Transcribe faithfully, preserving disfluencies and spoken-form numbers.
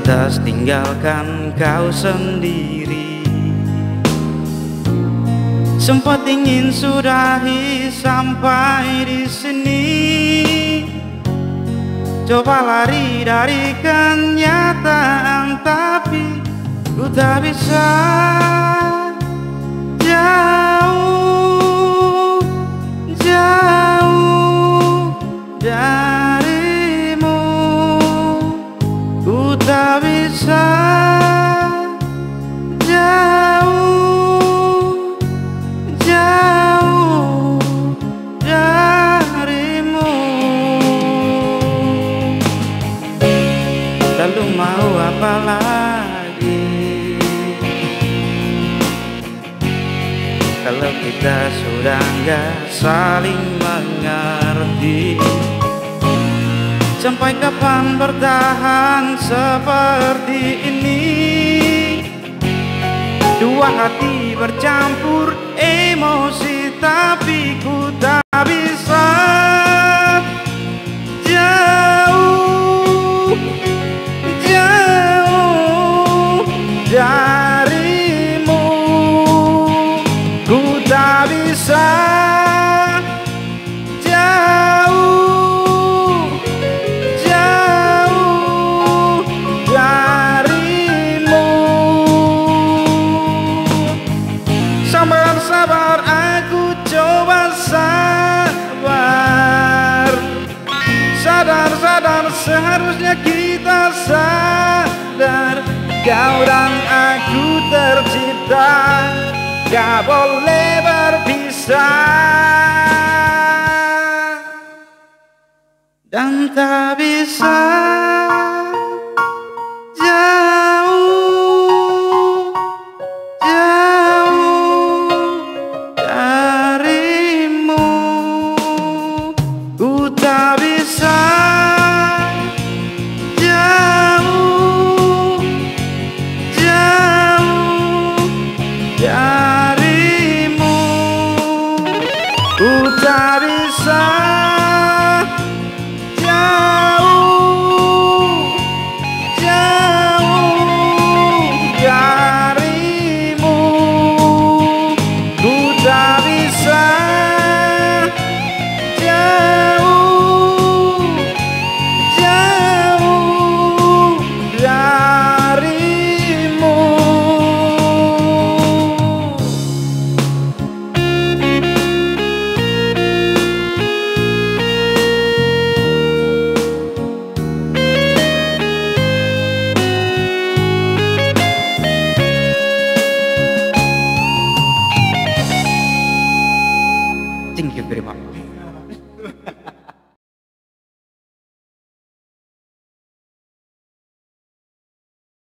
lantas tinggalkan kau sendiri. Sempat ingin sudahi sampai di sini, coba lari dari kenyataan, tapi ku tak bisa jauh, jauh darimu. Ku tak bisa jauh, jauh darimu. Lalu mau apa lagi kalau kita sudah nggak saling mengerti? Sampai kapan bertahan seperti ini? Dua hati bercampur emosi, tapi ku tak bisa jauh, jauh darimu. Ku tak bisa jauh, jauh darimu. Sabar-sabar aku coba sabar, sadar-sadar seharusnya kita sadar. Kau dan aku tercipta, gak boleh berpisah, dan tak bisa jauh, jauh darimu. Ku tak bisa